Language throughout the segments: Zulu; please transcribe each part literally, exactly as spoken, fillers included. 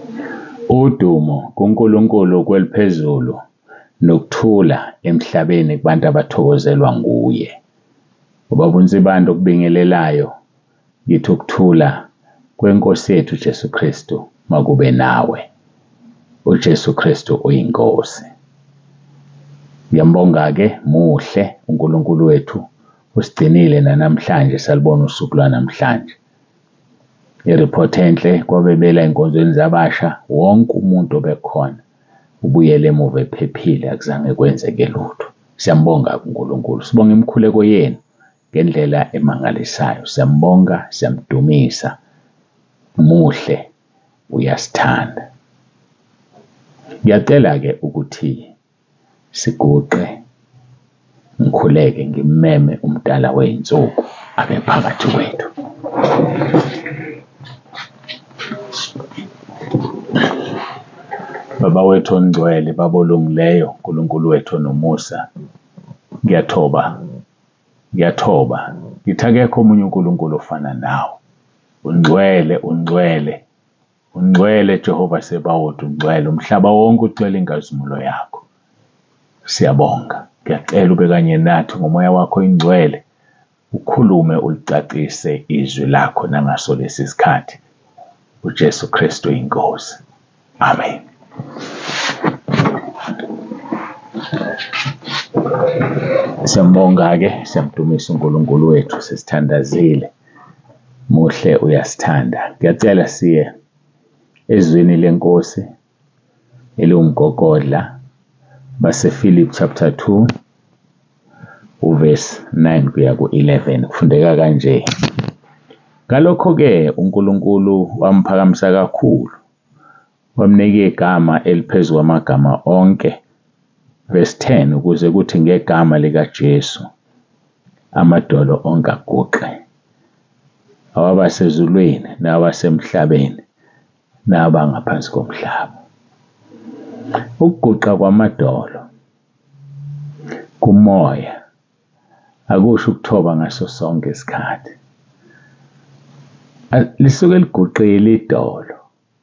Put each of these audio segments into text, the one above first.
Udumo kuNkulunkulu kweliphezulu nokuthula emhlabeni kubantu abathokozelwa nguye. Ubabunzi bantu okubingelelayo yithi ukuthula kweNkosi yethu Jesu Kristu makube nawe. uJesu Kristu uyinkosi. Ngiyambonga ke muhle uNkulunkulu wethu usigcinile namhlanje salibona usuku lwanamhlanje. I-report enhle kwabebela enkonzweni zabasha wonke umuntu obekhona ubuyele emuva ephephile akuzange kwenzeke lutho. Siyambonga uNkulunkulu, sibonga imikhuleko yenu ngendlela emangalisayo. Siyambonga, siyamdumisa, muhle, uyasithanda. Ngiyacela ke ukuthi siguqe ngikhuleke ngimeme umdala wey'nsuku abe phakathi kwethu. Baba wethu ongcwele, Baba olungileyo, uNkulunkulu wethu onomusa, ngiyathoba, ngiyathoba. Ngithi akekho omunye uNkulunkulu ofana nawe. Ungcwele, ungcwele, ungcwele Jehova Sebawothi, ungcwele. Umhlaba wonke ugcwele inkazimulo yakho. Siyabonga. Ngiyacela ube kanye nathi ngomoya wakho ingcwele. Ukhulume ulicacise izwi lakho nangaso lesi sikhathi. uJesu Kristu inkosi. Amen. Siyambonga ke, siyamdumisa uNkulunkulu wethu, sesithandazile. Muhle, uyasithanda. Ngiyacela siye ezwini lenkosi eliwumgogodla base Philippians chapter two uverse nine kuya ku eleven kufundeka kanje. Ngalokho ke uNkulunkulu wamphakamisa kakhulu, wamnika igama eliphezulu kwamagama onke. Verse ten, ukuze kuthi ngegama likaJesu amadolo onke aguqe, awabasezulwini nawasemhlabeni nabangaphansi komhlaba. Ukuguqa kwamadolo kumoya akusho ukuthoba ngaso sonke isikhathi. Lisuke liguqile idolo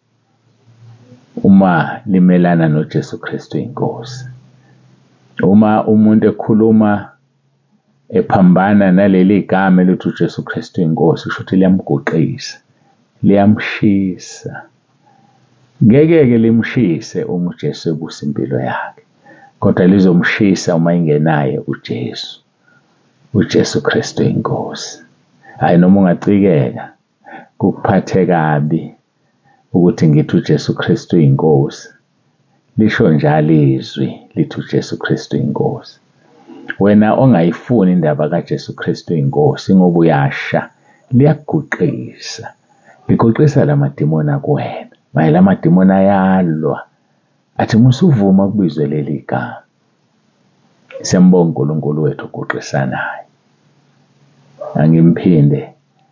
uma limelana noJesu Kristu inkosi. Uma umuntu ekhuluma ephambana naleli gama elithi uJesu Kristu inkosi, kusho ukuthi liyamguqisa, liyamshisa. Ngeke-ke limshise uma uJesu ebusa impilo yakhe, kodwa lizomshisa uma ingenaye uJesu, uJesu Kristu inkosi. Hayi noma ungacikeka kukuphathe kabi ukuthi ngithi uJesu Kristu inkosi, lisho njalo izwi lithi uJesu Kristu inkosi. Wena ongayifuni indaba kaJesu Kristu inkosi ngoba uyasha, liyakuguqisa, liguqisa lamadimoni akuwena. Maye lamadimoni ayalwa athi musuvuma kubizwe leli gama. Siyambonga uNkulunkulu wethu uguqisa naye. Angimphinde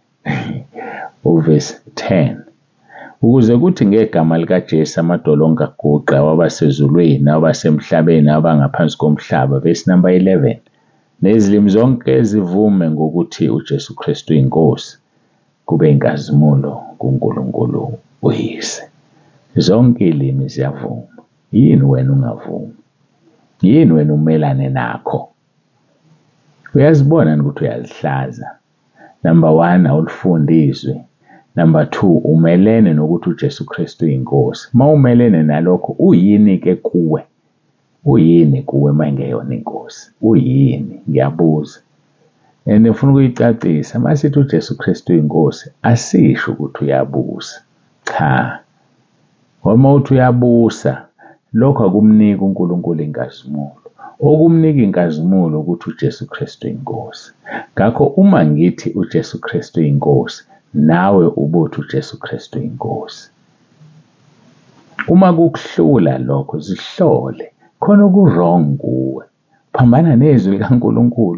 uverse ten, ukuze kuthi ngegama likaJesu amadolo onke aguqe, awabasezulwini abasemhlabeni abangaphansi komhlaba. Verse number eleven, nezilimi zonke zivume ngokuthi uJesu Kristu inkosi, kube inkazimulo kuNkulunkulu uyise. Zonke ilimi ziyavuma. Yini wena ungavumi? Yini wena umelane nakho? Uyazibona ukuthi uyazihlaza. Number one, awulifundi izwi. Number two, umelene nokuthi uJesu Kristu inkosi. Ma umelene nalokho, uyini ke kuwe? Uyini kuwe mangeyona inkosi? Uyini? Ngiyabuza. And ufuna ukuyicacisa, masithi uJesu Kristu inkosi, asisho ukuthi uyabusa. Cha. Uma uthi uyabusa, lokho akumnika uNkulunkulu inkazimulo. Okumnika inkazimulo ukuthi uJesu Kristu inkosi. Ngakho uma ngithi uJesu Kristu inkosi, nawe ubuthi uJesu Kristu inkosi. Uma kukuhlula lokho, zihlole khona ku-wrong kuwe. Phambana nezwi likaNkulunkulu.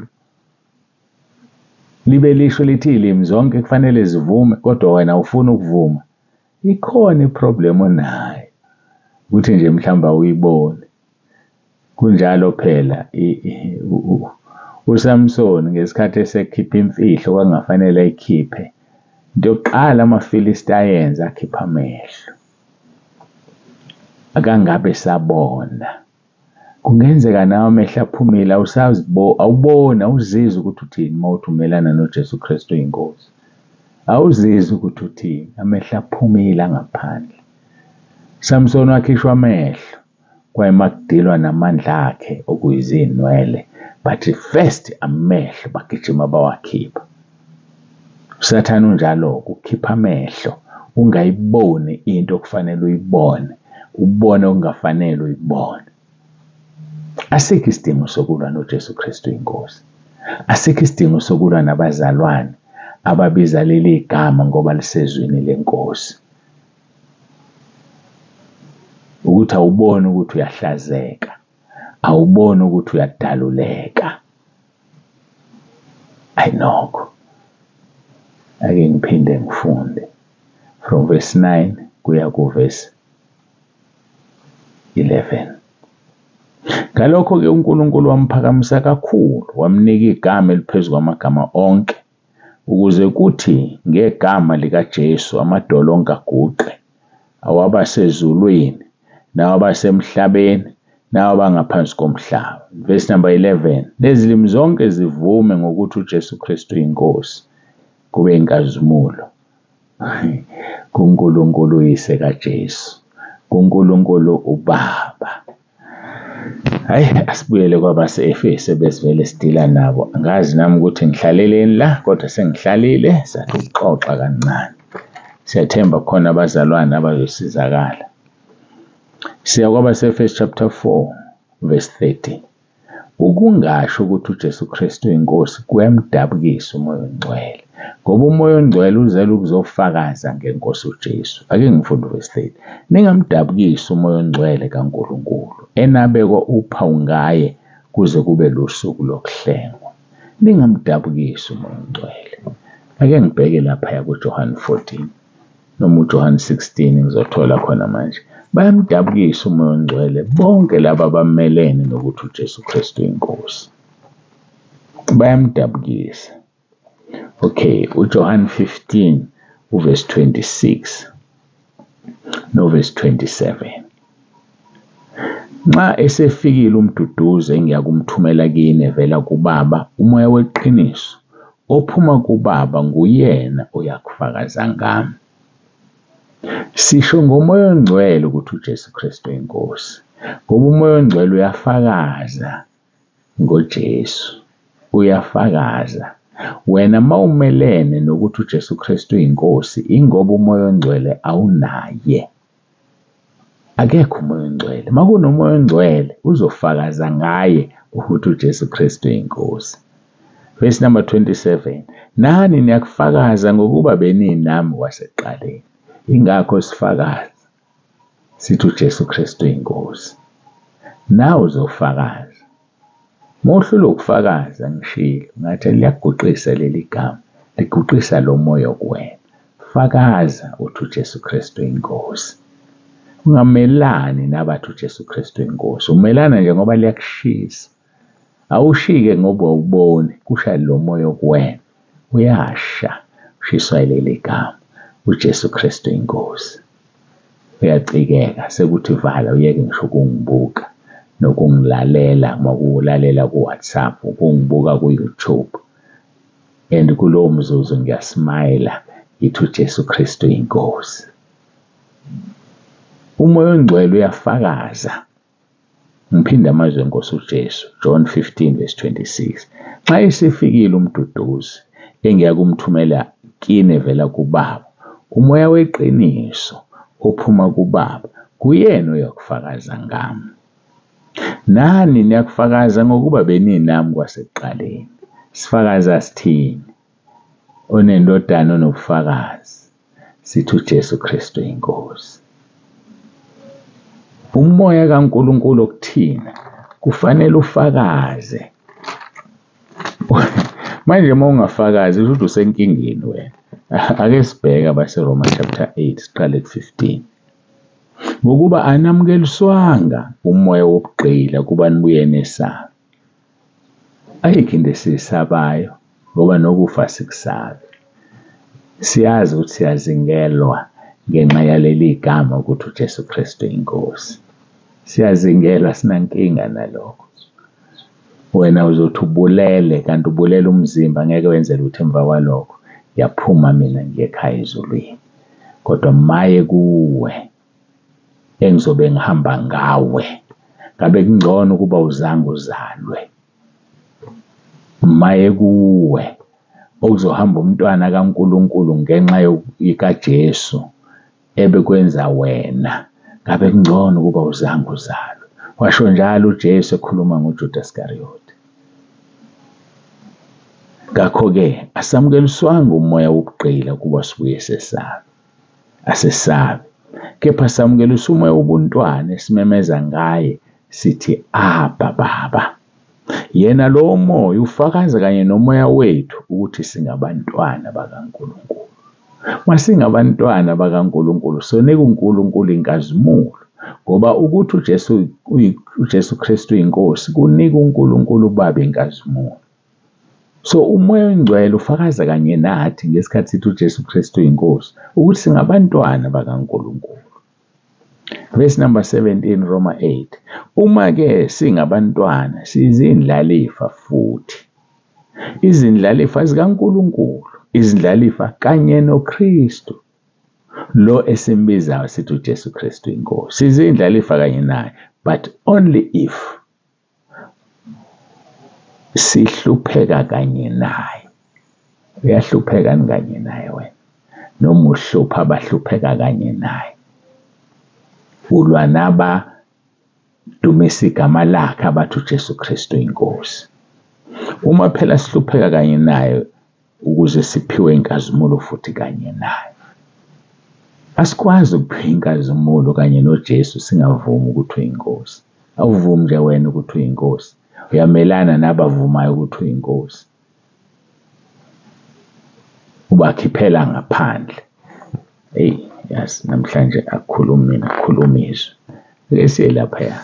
Libe lisho lithi ilimi zonke kufanele zivume, kodwa wena ufuna ukuvuma. Ikhona iproblem onayo. Ukuthi nje mhlamba uyibone. Kunjalo phela uSamson ngesikhathi esekhipha imfihlo kwangafanele ayikhiphe, into yokuqala amaFilisti ayenza akhipha amehlo. akangabe sabona. Kungenzeka nawe amehlo aphumile awusazibo awubona awuzizwa ukuthi uthini mawuthi umelana noJesu Kristu inkosi. Awuzizwa ukuthi uthini amehlo aphumile ngaphandle. Samson wakhishwa amehlo kwayemakudilwa namandla akhe okuyizinwele, but first amehlo bagijima bawakhipha. Usathana unjalo ukukhipha amehlo ungayiboni into okufanele uyibone, ubone okungafanele uyibone. Asikho isidingo sokulwa noJesu Kristu inkosi. Asikho isidingo sokulwa nabazalwane ababiza leli gama ngoba lisezweni lenkosi. Ukuthi awubone ukuthi uyahlazeka, awubone ukuthi uyadaluleka. Ayinokho. Ake ngiphinde ngifunde from verse nine kuya ku verse eleven. Ngalokho-ke uNkulunkulu wamphakamisa kakhulu, wamnika igama eliphezulu kwamagama onke, ukuze kuthi ngegama likaJesu amadolo onke aguqe, awabasezulwini nawabasemhlabeni nawabangaphansi komhlaba. Verse number eleven. Nezilimi zonke zivume ngokuthi uJesu Kristu inkosi, kube inkazimulo kuNkulunkulu uyise kaJesu, kuNkulunkulu uBaba. Hayi, asibuyele kwabase-Efese besivele sidila nabo. Angazi nami ukuthi ngihlaleleni la, kodwa sengihlalile sathi ukuxoxa kancane. Siyathemba khona abazalwane abazosizakala. Siya kwabase-Efese chapter four verse thirty. Ukungasho ukuthi uJesu Kristu inkosi kuyamdabukisa umoya ongcwele, ngoba umoya ongcwele uzela ukuzofakaza ngenkosi uJesu. Ake ngifunde verse thirty. Ningamdabukisi umoya ongcwele kaNkulunkulu, enabekwa uphawu ngaye kuze kube lusuku lokuhlengwa. Ningamdabukisi umoya ongcwele. Ake ngibheke lapha kuJohn fourteen noma uJohn sixteen ngizothola khona manje. Bayamdabukisa umoya ongcwele bonke laba abamelene nokuthi uJesu Kristu inkosi. Bayamdabukisa. Okay, uJohn fifteen uverse twenty-six no verse twenty-seven. Nxa esefikile umduduzi engiyakumthumela kini evela kuBaba, umoya weqiniso ophuma kuBaba nguyena oyakufakaza ngami. Sisho ngomoya ongcwele ukuthi uJesu Kristu inkosi, ngoba umoya ongcwele uyafakaza ngoJesu, uyafakaza. Wena mawumelene nokuthi uJesu Kristu inkosi, ingoba umoya ongcwele awunaye. Akekho umoya ongcwele. Makunomoya ongcwele uzofakaza ngaye ukuthi uJesu Kristu inkosi. Verse number twenty-seven. Nani niyakufakaza ngokuba beninami wasekuqaleni. Ingakho sifakaza sithi uJesu Kristu inkosi. Nawe uzofakaza. Mohlule ukufakaza ngishilo ngathi liyaguqisa leli gama, liguqisa lo moya kuwena. Fakaza uthi uJesu Kristu inkosi. Ungamelani nabathi uJesu Kristu inkosi. Umelana nje ngoba liyakushisa. Awushike ngoba ubone kusha lo moya kuwena. Uyasha ushiswa leli gama uJesu Kristu inkosi. Uyacikeka sekuthi vala uyeke ngisho ukungibuka nokungilalela, makulalela ku WhatsApp, ukungibuka ku YouTube. And kulowo mzuzu ngiyasmile ngithi uJesu Kristu inkosi. Umoya ongcwele uyafakaza. Ngiphinde amazwi enkosi uJesu, John fifteen verse twenty-six. Xa isifikile umduduzi engiyakumthumela kini evela kuBaba, umoya weqiniso ophuma kuBaba, kuyena oyakufakaza ngami. Nani niyakufakaza ngokuba beninami kwasekuqaleni. Sifakaza sithini? Onendodana onobufakazi, sithi uJesu Kristu inkosi. Umoya kaNkulunkulu okuthina kufanele ufakaze. Manje uma ungafakazi ukuthi usenkingeni wena. Ake sibheke abaseRoma chapter eight siqale ku fifteen. Ngokuba anamukeliswanga umoya wokugqila kuba nibuye nesaba. Ayikho into esisabayo ngoba nokufa sikusabe. Siyazi ukuthi siyazingelwa ngenxa yaleli gama ukuthi uJesu Kristu inkosi. Siyazingela, sinankinga nalokho. Wena uzothi ubulele kanti ubulela umzimba, ngeke wenze lutho emva kwalokho. Yaphuma mina ngiye ekhaya ezulwini. Kodwa maye kuwe engizobe ngihamba ngawe. Ngabe kungcono ukuba uzange uzalwe. Maye kuwe okuzohamba umntwana kaNkulunkulu ngenxa yokaJesu ebekwenza wena. Ngabe kungcono ukuba uzange uzalwe. Washo njalo uJesu ekhuluma ngoJuda Iskariyoti. Ngakho-ke asamukeliswanga umoya wokugqila kuba sibuye sesabe. Asesabe. Kepha samukeliswa umoya wobuntwana esimemeza ngaye sithi Abba Baba. Yena lo moya ufakaza kanye nomoya wethu ukuthi singabantwana bakaNkulunkulu. Masingabantwana bakaNkulunkulu sonika uNkulunkulu inkazimulo, ngoba ukuthi uJesu uJesu Kristu inkosi kunika uNkulunkulu Baba inkazimulo. So umoya oyingcwele ufakaza kanye nathi ngesikhathi sithi uJesu Kristu inkosi ukuthi singabantwana bakaNkulunkulu. Verse number seventeen, Roma eight. Uma ke singabantwana sizindlalifa futhi. Izindlalifa zikaNkulunkulu, izindlalifa kanye noKristu lo esimbizayo sithi uJesu Kristu inkosi. Sizindlalifa kanye naye, but only if sihlupheka kanye naye. Uyahlupheka kanye naye wena, noma uhlupha abahlupheka kanye naye. Ulwa naba dumisa igama lakhe abathi uJesu Kristu inkosi. Uma phela sihlupheka kanye naye ukuze siphiwe inkazimulo futhi kanye naye. Asikwazi ukuphiwa inkazimulo kanye noJesu singavumi ukuthi uyinkosi. Awuvumi nje wena ukuthi uyinkosi. Uyamelana nabavumayo ukuthi uyinkosi. Ubakhiphela ngaphandle. Hey, yes, namhlanje akukhulumi mina, akukhuluma izwi. Ake siye lapha ya.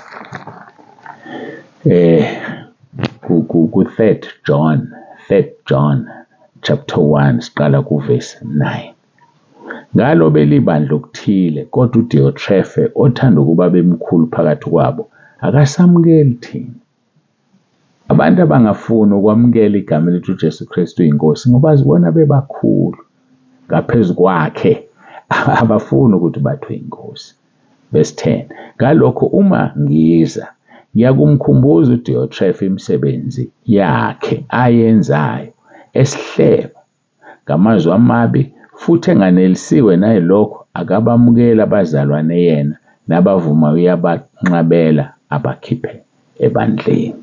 Eh ku third John, third John chapter one siqala ku verse nine. Ngalo belibandla okuthile kodwa uDiotrefe othanda ukuba bemkhulu phakathi kwabo akasamukeli thina. Abantu abangafuni ukwamukela igama elithi uJesu Kristu inkosi ngoba zibona bebakhulu ngaphezulu kwakhe, abafuni ukuthi bathwe inkosi. Verse ten. Ngalokho uma ngiza ngiyakumkhumbuza uDiotrefe imisebenzi yakhe ayenzayo esihleba ngamazwi amabi futhi enganelisiwe naye lokho akabamukela abazalwane yena nabavuma uyabanqabela abakhiphe ebandleni.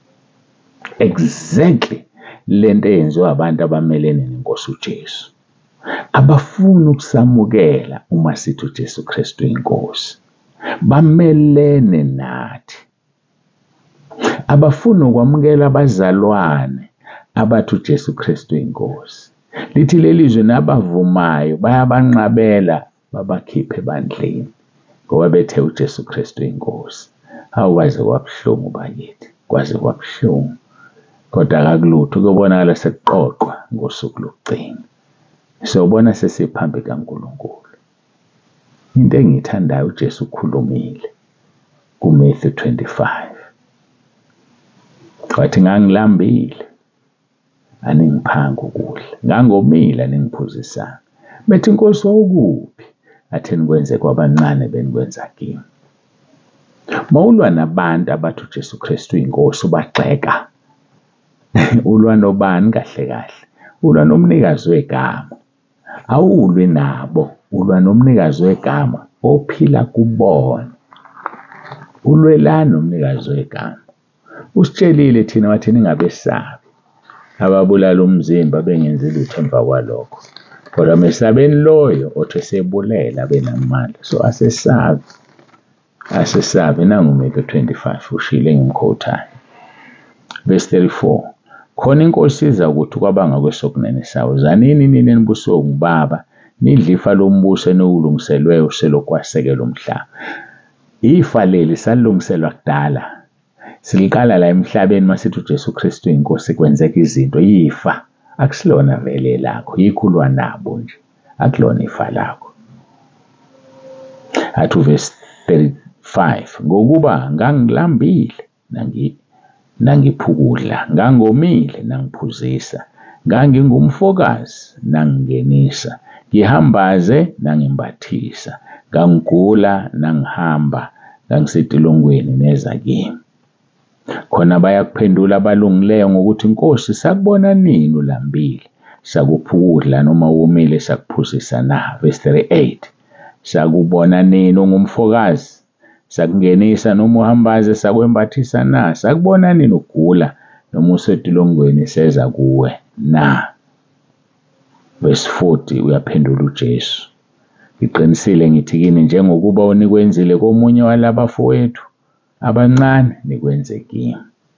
Exactly lento eyenziwa abantu abamelene nenkosi uJesu. Abafuna ukusamukela uma sithi uJesu Kristu inkosi. Bamelene nathi. Abafuna ukwamukela abazalwane abathi uJesu Kristu inkosi. Lithi lelizwe nabavumayo bayabanqabela babakhiphe ebandleni ngoba bethe uJesu Kristu inkosi. Awukwaze kwabuhlungu bakithi, kwaze kwabuhlungu. Kodwa akakulutho kuyobonakala sekuqoqwa ngosuku lokugcina. Siyobona sesiphambi kaNkulunkulu. Into engiyithandayo uJesu ukhulumile ku Matthew twenty-five. Wathi ngangilambile aningiphanga ukudla, ngangomile aningiphuzisanga. Bethi inkosi wawukuphi? Athi nikwenze kwabancane benikwenza kimi. Mawulwa nabantu abathi uJesu Kristu inkosi ubagxeka. Ulwa nobani kahle kahle? Ulwa nomnikazi wegama. Awulwi nabo, ulwa nomnikazi wegama ophila kubona. Ulwelana nomnikazi wegama. Usitshelile thina wathi ningabesabi ababulala umzimba bengenzi lutho emva kwalokho. Kodwa mesabeni loyo othi sebulela benamandla. So asesabi. Asesabi nangu Matthew twenty-five ushile ngimkhothayo. Verse thirty-four. Khona inkosi iza ukuthi kwabanga kwesokunene sawo. Zanini nini enibuso ngubaba nidlifa lombuso enokulungiselwe uselokwasekela umhlaba. Ifa leli salungiselwa kudala. Siliqala la emhlabeni masithi uJesu Kristu inkosi kwenzeka izinto. Ifa akusilona vele lakho, yikhulwa nabo nje. Akulona ifa lakho. Athu verse five. Ngokuba ngangilambile nangi nangiphukudla, ngangomile nangiphuzisa, ngangingumfokazi nangingenisa, ngihambaze nangimbathisa, ngangigula nangihamba, ngangisetilongweni neza kimi. Khona bayakuphendula abalungileyo ngokuthi Nkosi, sakubona nini ulambile, sakuphukudla noma womile sakuphuzisa na? Verse thirty-eight. Sakubona nini ungumfokazi, sakungenisa noma uhambaze sakwembathisa na? Sakubona nini ugula noma usetilongweni seza kuwe na? Verse forty uyaphendula uJesu. Ngiqinisile ngithi kini, njengokuba unikwenzile komunye walabafowethu abancane nikwenze kimi.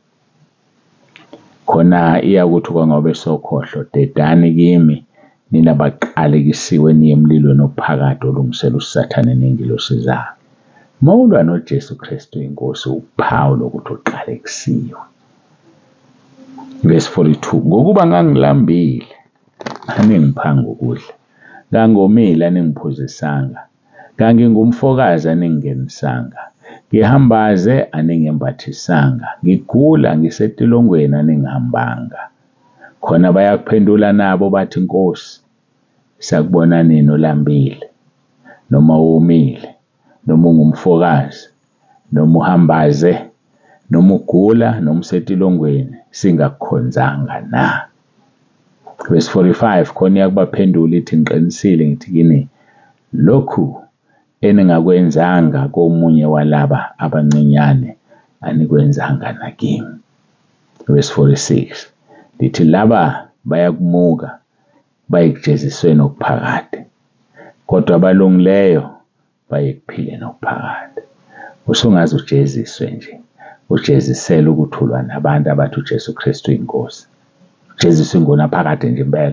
Khona iyakuthi kwangabe sokhohlo, dedani kimi nina baqalekisiwe niye emlilweni ophakathi olungisela uSathane nengilosi zakhe. Mawulwa noJesu Kristu inkosi, uphawu lokuthi uqalekisiwe. Verse forty-two. Ngokuba ngangilambile aningiphanga ukudla, ngangomile aningiphuzisanga, ngangingumfokazi aningingenisanga, ngihambaze aningembathisanga, ngigula ngisetilongweni aningihambanga. Khona bayakuphendula nabo bathi Nkosi, sakubona nini ulambile noma womile noma ungumfokazi noma uhambaze noma ugula noma usetilongweni singakukhonzanga na? Verse forty-five. Khona iyakubaphendula ithi, ngiqinisile ngithi kini, lokhu eningakwenzanga komunye walaba abancinyane anikwenzanga nakimi. Verse forty-six. Lithi laba bayakumuka bayekujezisweni okuphakade, kodwa abalungileyo bayekuphileni okuphakade. Usungaze ujeziswe nje, ujezisela ukuthulwa nabantu abathi uJesu Kristu inkosi. Ujeziswe ngonaphakade nje impela.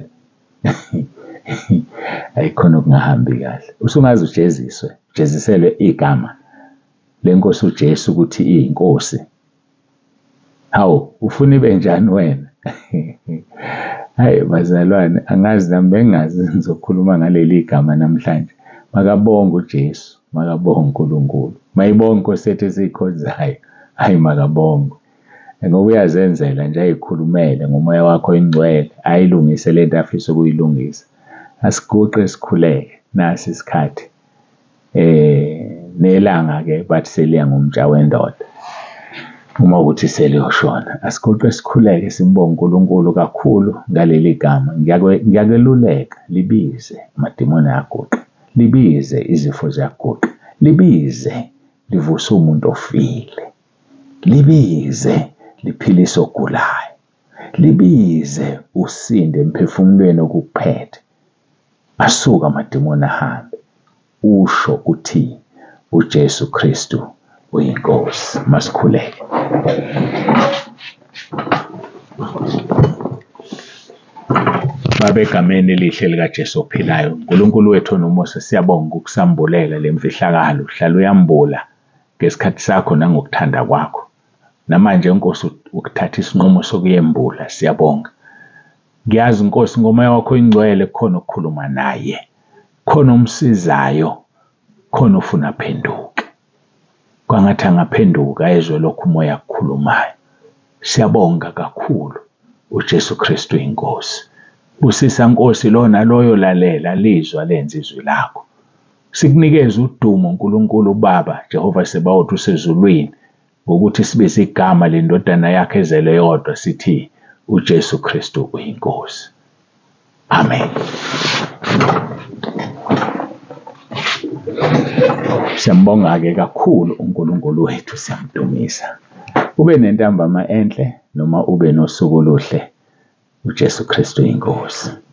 Ayikhona okungahambi kahle. Usungaze ujeziswe, ujeziselwe igama lenkosi uJesu ukuthi iyinkosi. Hawu, ufuna ibe njani wena? Hayi bazalwane, angazi nami bengazi ngizokhuluma ngaleli gama namhlanje. Makabonge uJesu, makabonge uNkulunkulu. Mayibonge inkosi ethu esikhonzayo. Hayi makabonge. Ngoba uyazenzela nje ayikhulumele ngomoya wakho oyingcwele, ayilungise lento afisa ukuyilungisa. Asiguqe sikhuleke nasi isikhathi. Eh nelanga ke bathi seliya ngomtsha wendoda. Uma ukuthi seliyoshona, asiguqe sikhuleke simbonge uNkulunkulu kakhulu ngaleli gama. Ngiyakeluleka libize amadimoni ayaguqa, libize izifo ziyaguqa, libize livuse umuntu ofile, libize liphilise ogulayo, libize usinde emphefumulweni okuphethe. Asuka amadimoni ahambe, usho uthi uJesu Kristu uyinkosi. Masikhuleke. Baba, egameni elihle likaJesu ophilayo, uNkulunkulu wethu nomusa, siyabonga ukusambulela lemfihlakalo. Hlala uyambula ngesikhathi sakho nangokuthanda kwakho. Namanje inkosi ukuthatha isinqumo sokuyembula, siyabonga. Ngiyazi inkosi ngomoya wakho ingcwele khona ukukhuluma naye, khona umsizayo, khona ufuna aphenduke. Kwangathi angaphenduka ezwe lokhu umoya akukhulumayo. Siyabonga kakhulu uJesu Kristu inkosi. Busisa Nkosi lona loyo lalela lizwa lenza izwi lakho. Sikunikeza udumo uNkulunkulu Baba Jehova Sebawothi usezulwini ngokuthi sibize igama lendodana yakhe ezele yodwa sithi uJesu Kristu uyinkosi. Amen. Siyambonga ke kakhulu uNkulunkulu wethu, siyamdumisa. Ube nentambama enhle noma ube nosuku oluhle. uJesu Kristu inkosi.